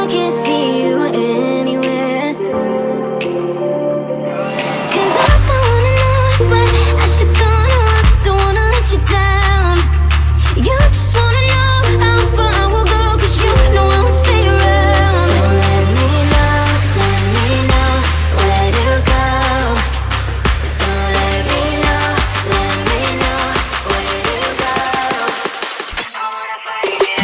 can't see you anywhere. 'Cause I don't wanna know, I swear I should go, no, I don't wanna let you down. You just wanna know how far I will go, 'cause you know I won't stay around. So let me know where to go. So let me know where to go. I wanna find you.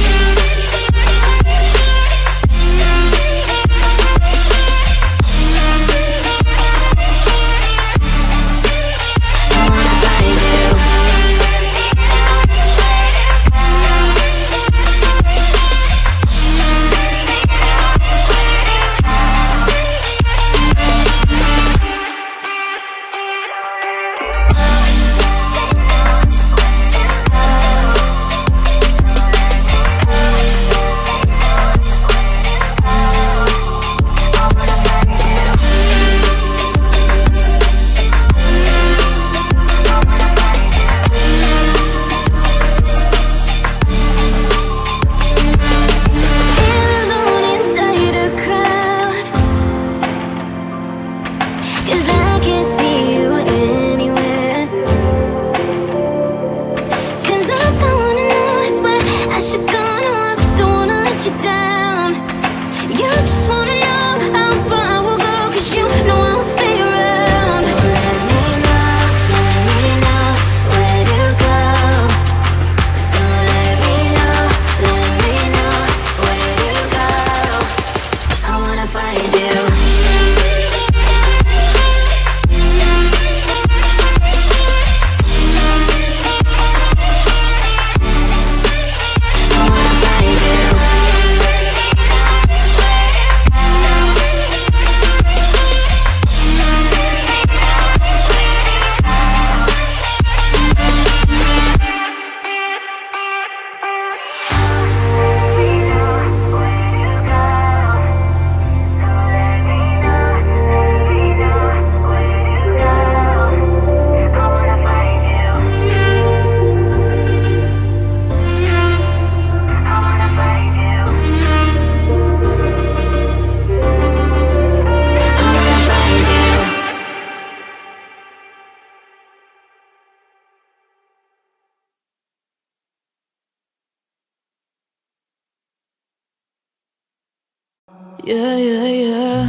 Yeah, yeah, yeah.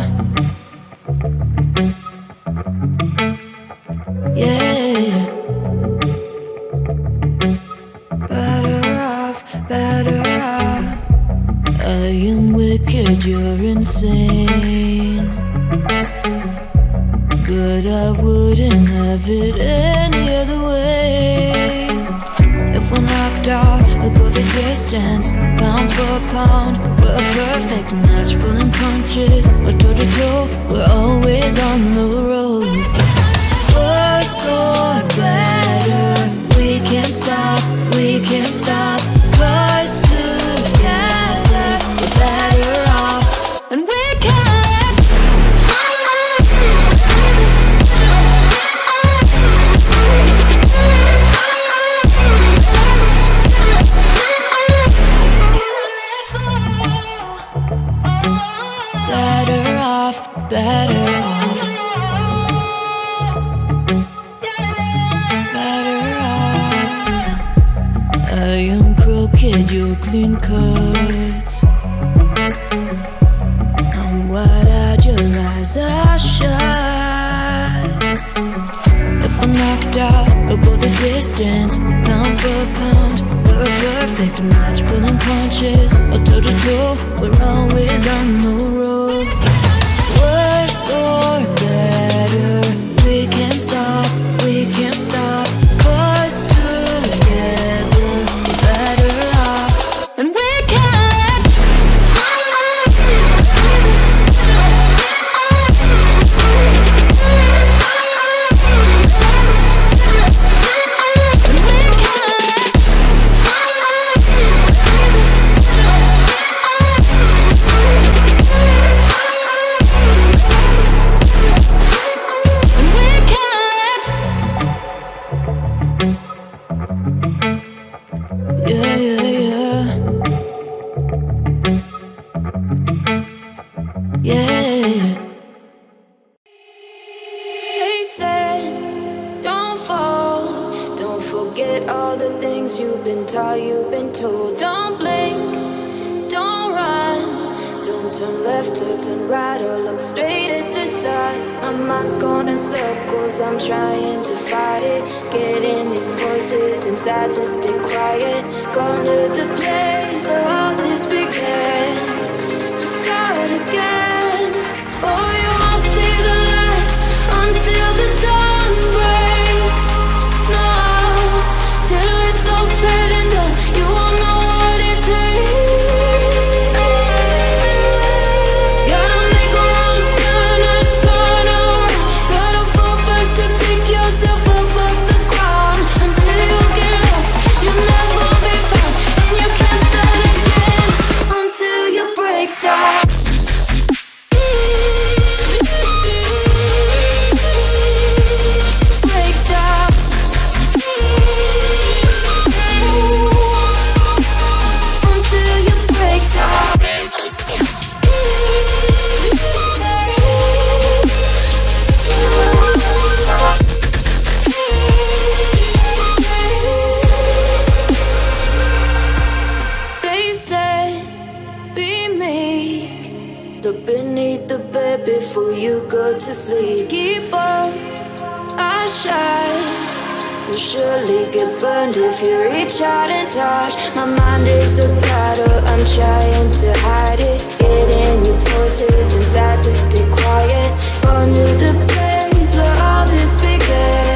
Yeah. Better off. I am wicked, you're insane. But I wouldn't have it any other way. If we're knocked out, we'll go the distance. Pound for pound, we're a perfect match. Pulling punches, we're toe to toe, we're always on the road. Worse or better, we can't stop, we can't stop. 'Cause together, we're better off. And we can. Better off. Better off. I am crooked, you're clean cut. I'm wide-eyed, your eyes are shut. If I'm knocked out, we'll go the distance. Pound for pound, we're a perfect match. Pulling punches, or toe to toe, we're always on the road. Worse or better, we can't stop, we can't stop. 'Cause together, we're better off. And we can. And we can. things you've been taught, you've been told. Don't blink, don't run, don't turn left or turn right or look straight at the sun. My mind's going in circles, I'm trying to fight it. Getting these voices inside to stay quiet. Going to the place where all this began. Just start again. Oh, you won't see the light until the dawn breaks. No, till it's all said and done, you won't know what it takes. Gotta make a wrong turn and turn around. Gotta fall fast to pick yourself up off the ground. Until you get lost, you'll never be found. And you can't start again until you break down. Break down. Until you break down. They said, be meek. Look beneath the bed before you go to sleep. Keep on, I shine. You'll surely get burned if you reach out and touch. My mind is a battle, I'm trying to hide it. Getting these voices inside to stay quiet. Going to the place where all this began.